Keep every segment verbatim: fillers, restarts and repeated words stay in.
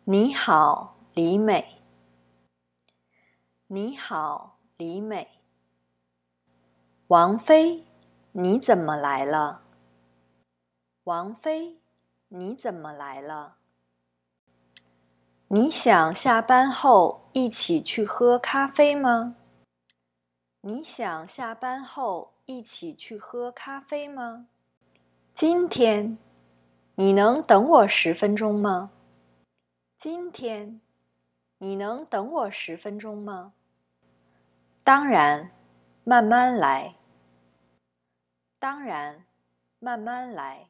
你好，李美。你好，李美。王妃，你怎么来了？王妃，你怎么来了？你想下班后一起去喝咖啡吗？你想下班后一起去喝咖啡吗？今天，你能等我十分钟吗？今天，你能等我十分钟吗？当然，慢慢来。当然，慢慢来。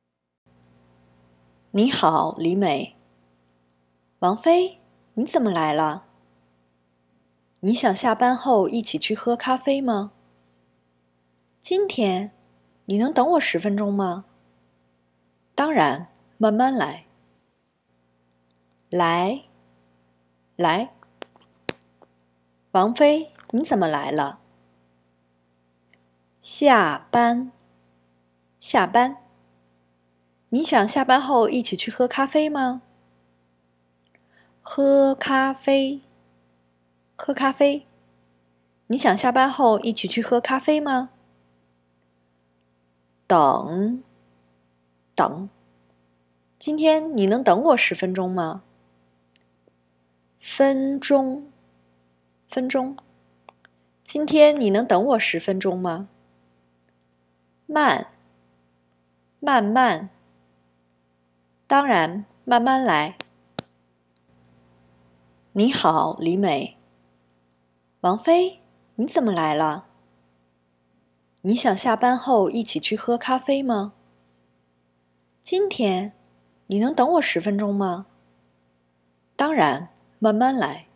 你好，李美。王妃，你怎么来了？你想下班后一起去喝咖啡吗？今天，你能等我十分钟吗？当然，慢慢来。来，来。王妃，你怎么来了？下班，下班。你想下班后一起去喝咖啡吗？喝咖啡，喝咖啡。你想下班后一起去喝咖啡吗？等，等。今天你能等我十分钟吗？分钟，分钟。今天你能等我十分钟吗？慢，慢慢。当然，慢慢来。你好，李美。王妃，你怎么来了？你想下班后一起去喝咖啡吗？今天，你能等我十分钟吗？当然，慢慢来。